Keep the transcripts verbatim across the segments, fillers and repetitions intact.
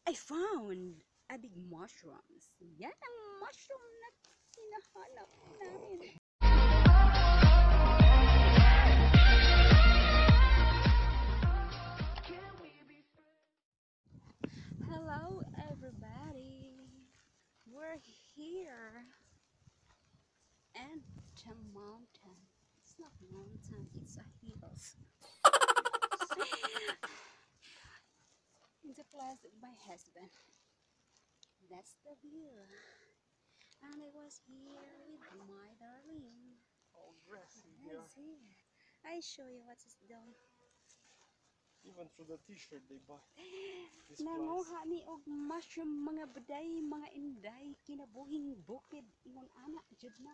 I found a big mushrooms. Yan ang mushroom na hinahanap namin. Hello everybody. We're here and the mountain. It's not mountain, it's a hills. In the place of my husband. That's the view. And I was here with my darling. Oh, grassy here. Yes, here. I show you what is done. Even through the t-shirt they buy. This Nanguha ni og mushroom mga buday, mga inday, kinabuhing bukid, ingon anak, jud na.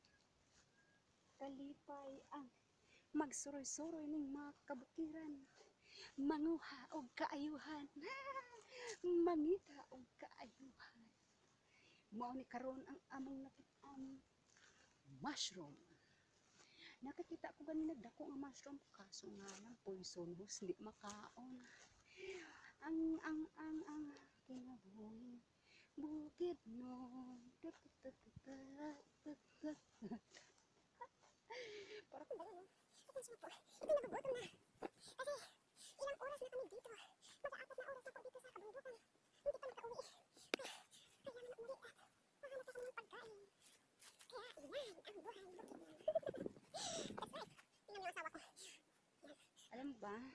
Kalipay ang magsuroy-suroy ning mga kabukiran. Manguha og kaayuhan. Mangita og kaayuhan. Mao ni karon ang among nakit-an mushroom. Nakakita ko ganina dako nga mushroom kaso nga lang poisonous di makaon. Ang ang ang ang kinabuhi bukid no. Para ko ba? Ako sa po. Hindi nagugutom na. Kasi ilang oras na kami dito. Mag-aapat na oras ako dito sa kabundukan. Hindi pa nakauwi. Kaya naman umuwi at mahanap ako ng pagkain. Kaya yan ang buhay bukid. That's right. Tingnan yung asawa ko. Alam mo ba?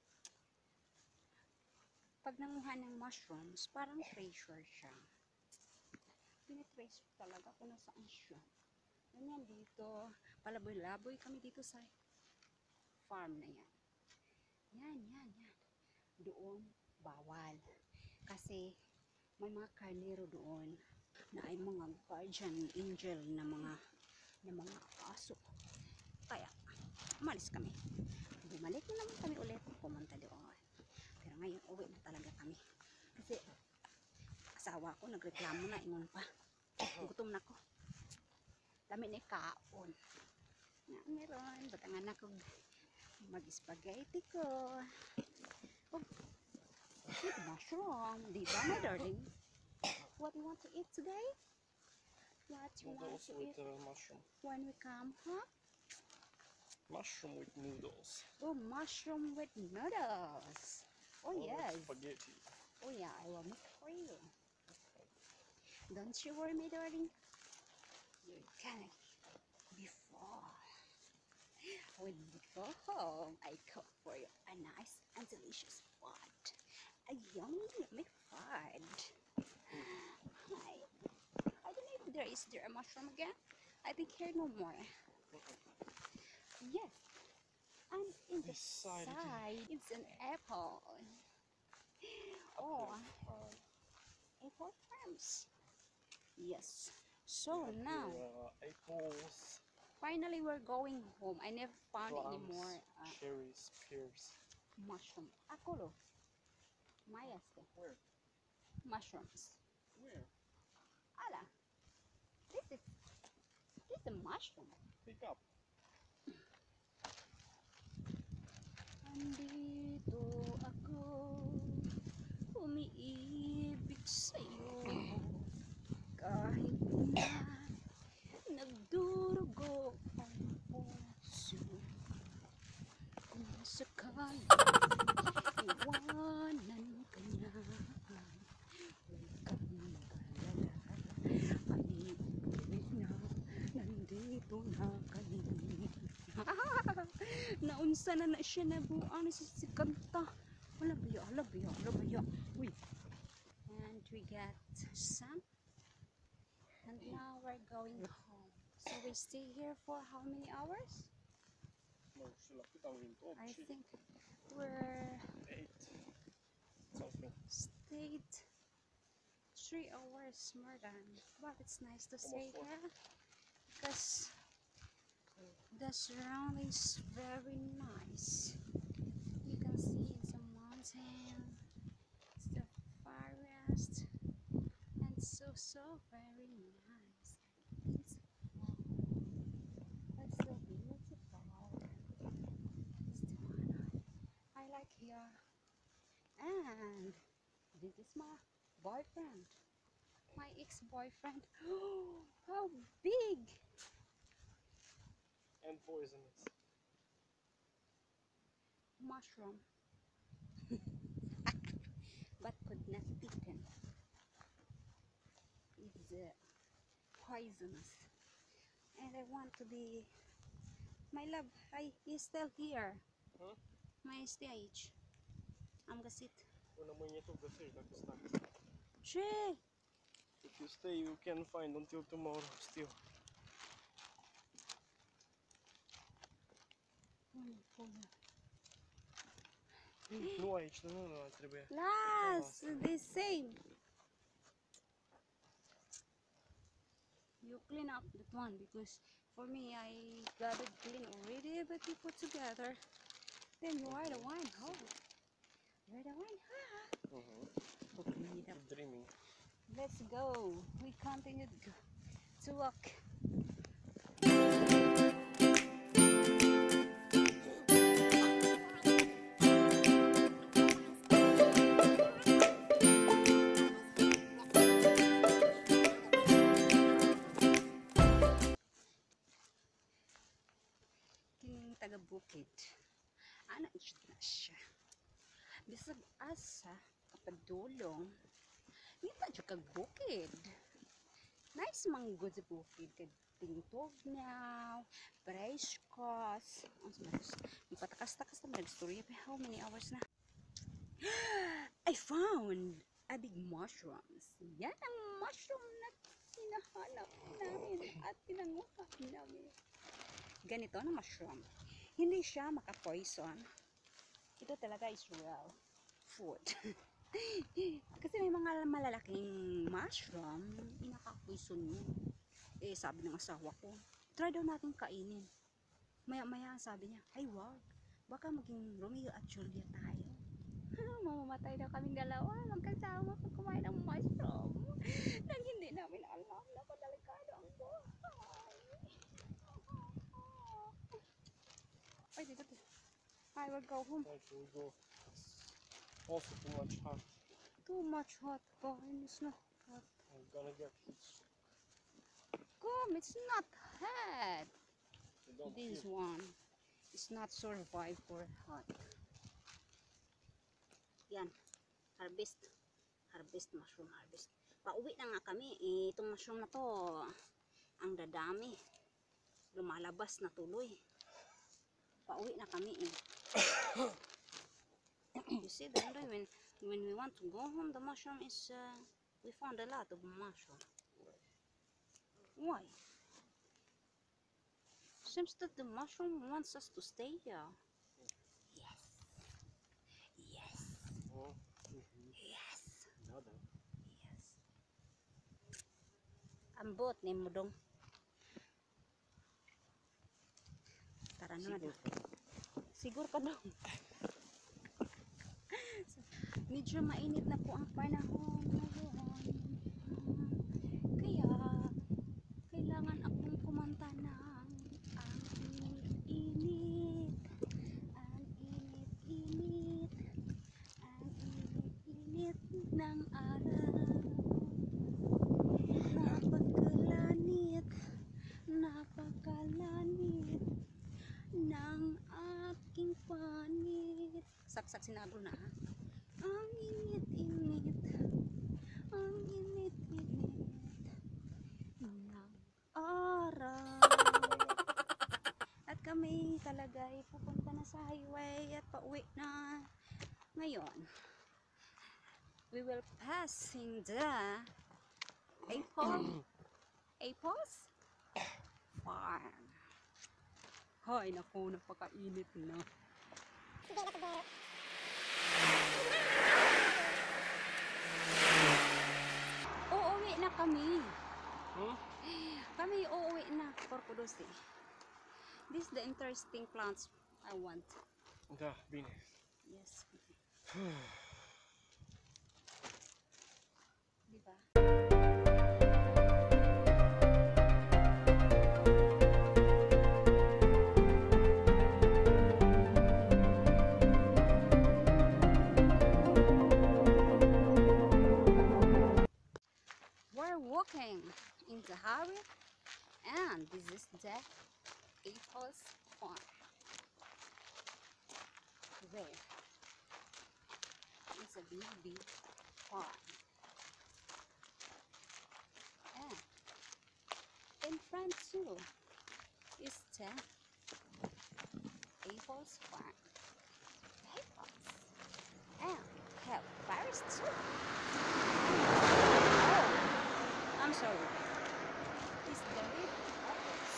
Pag nanguha ng mushrooms, parang treasure siya. Pinitrace talaga kung nasaan siya. Ganyan dito. Palaboy-laboy kami dito sa farm na yan. Yan, yan, yan. Doon, bawal. Kasi may mga karnero doon na ay mga guardian angel na mga na mga aso. Kaya, umalis kami. Bumalik na naman kami ulit. Pumunta doon. Pero ngayon, uwi na talaga kami. Kasi, asawa ko, nagreklamo na, ingon pa. Gutom na ko. Dami na kaon. Na, meron. Batangan ako mag-spaghetti ko. Oh, with mushroom. Diba, my darling? What you want to eat today? What you want Noodles to with eat uh, mushroom. when we come home? Mushroom with noodles. Oh, mushroom with noodles. Oh, Or yes. spaghetti. Oh, yeah, I will make for you. Don't you worry, my darling. You're gonna be full. When you go home, I cook for you a nice and delicious food. A yummy, yummy food. Hi. I don't know if there is there a mushroom again. I think here no more. Yes. And in the This side, side, it's an apple. Oh, apple farms. Yes. So We have now, here, uh, apples, finally we're going home. I never found any plums, more uh, cherries, pears. mushroom. Akolo. Mayaste. Where? Mushrooms. Where? Ala. This is this is a mushroom. Pick up. Andito ako, umiibig sa'yo, kahit na nagdurugo ang puso. Kung sakali iwanan ka niya, huwag kang mag-alala, pag-ibig na nandito na kami. Naunsa na na siya nabuang sa sikanta. Wala baya, wala baya, wala baya. Uy. And we get some. And now we're going home. So we stay here for how many hours? No, sila kita rin to. I think we're Eight. Something. stayed three hours more than. But it's nice to stay Almost four. here because the surroundings very nice. You can see it's a mountain, it's the forest, and so so very nice. Beautiful. That's so beautiful. It's the one I like here. And this is my boyfriend. My ex-boyfriend. How big! And poisonous. Mushroom. But could not eaten. It's uh, poisonous. And I want to be... My love, I is still here. Huh? My stage. Am găsit. Până mâine tu găsești dacă stai. Ce? If you stay, you can find until tomorrow still. Pune, pune. Nu aici, nu, nu, nu trebuie. Las, the same. You clean up that one because for me I got it clean already, but you put together. Then you are the one. Oh, you're the one. Ah. Uh-huh. Clean it up. Keep dreaming. Let's go. We continue to, go, to walk. Kining taga bukid. Ano na siya? Bisag asa kapadulong. Ngita jud kag bukid. Nice man good sa bukid kay tingtog now, price cost. Ipatakas-takas na nag-story. How many hours na? I found a big mushrooms. Yan ang mushroom na hinahanap namin at pinanguha namin. Ganito na mushroom. Hindi siya maka-poison. Ito talaga is real food. Kasi may mga malalaking mushroom, inaka-poison yun. Eh, sabi ng asawa ko, try daw natin kainin. Maya-maya sabi niya, ay wag, baka maging Romeo at Juliet tayo. Mamamatay daw kaming dalawa, magkasama pag kumain ng mushroom. Nang hindi namin alam na padalikado ang buhay. Ay, dito. I will go home. Right, we go. Also too much hot. Too much hot. Oh, it's not hot. I'm gonna get heat. Come, it's not hot. You don't This feel. one is not survive for hot. Yan. Harvest. Harvest mushroom harvest. Pauwi na nga kami. Eh, itong mushroom na to, ang dadami. Lumalabas na tuloy. Pauwi na kami eh. You see, the other when when we want to go home, the mushroom is uh, we found a lot of mushroom. Why? Seems that the mushroom wants us to stay here. Yes. Yes. Oh, mm-hmm. Yes. Nada. Yes. Ambot ni mo dong. Tara na na. Siguro ka dong. Medyo mainit na po ang panahon ngayon. Kaya, kailangan akong kumanta ng ang init-init, ang init-init, ang init-init ng araw. Napakalanit, napakalanit ng aking panit. Saksak sinabro na ha. Ang init-init, ang init-init ng araw. At kami talaga ay pupunta na sa highway at pauwi na ngayon. We will passing the Apple Apples Farm. Hay, naku, napakainit na. Uuwi na kami. Hmm? Kami uuwi na, Corpodosi. This is the interesting plants I want. Da, bine. Yes. Diba? walking in the hurry, and this is the April's farm. There, it's a big, big farm. And in front too is the April's farm. Apples. And have berries too. Oh, I'm sorry. It's the red apples.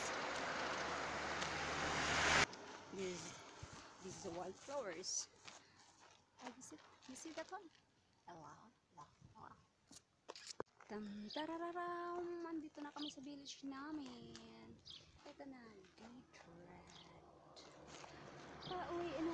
This, this is the wildflowers. Oh, you see, you see that one? Hello, hello, hello. Tam tarararam, andito na kami sa village namin. Ito na, gate rat. Pauwi na.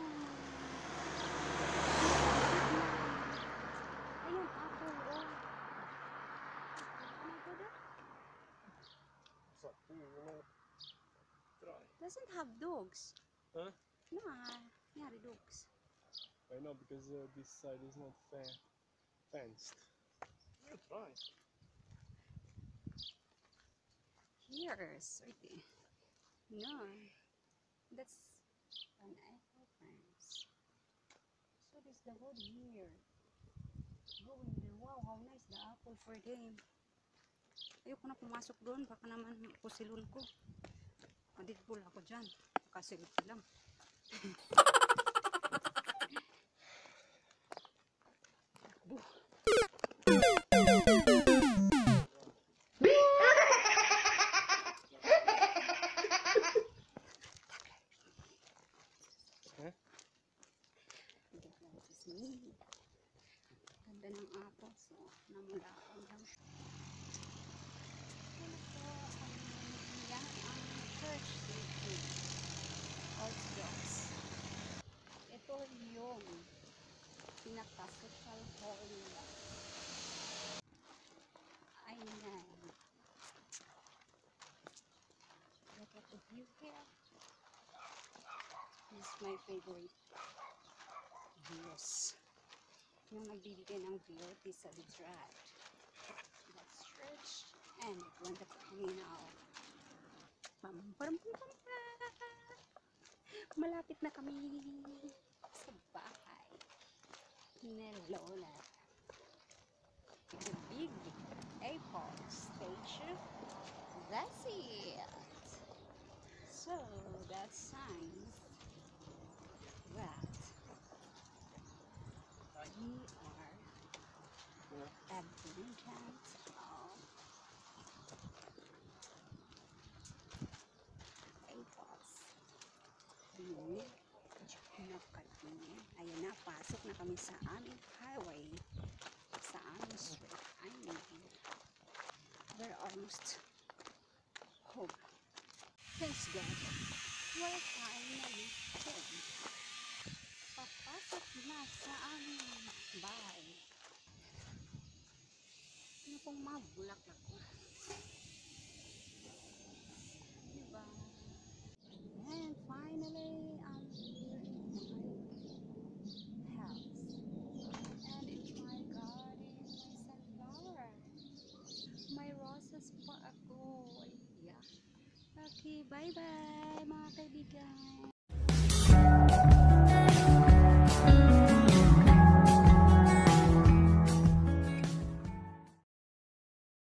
Ayun, apple, oh. Ano ito doon? It's up to you, you know. Try. Doesn't have dogs. Huh? No, nyari dogs. I know because uh, this side is not fair, fenced. You try. Here, sweetie. No, that's an apple, friends. So this the wood here. Going there. Wow, how nice the apple for them. Ayoko na pumasok doon. Baka naman pusilon ko. Madigbol ako dyan. Kasilip lang. Takbo. Ganda ng apple. So, namulakan lang. Ano po, um, yan ang church dito. Orthodox. Ito yung pinaka-social hall nila. Ayan. Look at the view here. This is my favorite views. Yung nagbibigay ng view, this is right. That's church. And we're going to now. Pam, pam, pam, pam, pam. Malapit na kami sa bahay ni Lola. The big apple statue. That's it. So that signs that we are Yeah. at the entrance of apples. Yun. Nakatingin. Ayan na, pasok na kami sa aming highway. Sa aming street. I mean, we're almost home. Thanks God. We're finally home. Papasok na sa aming bahay. Ano pong mga bulaklak ko? Diba? And finally, I'm here in my house. And it's my garden, my sunflower. May roses pa ako. Yeah. Okay, bye-bye mga kaibigan.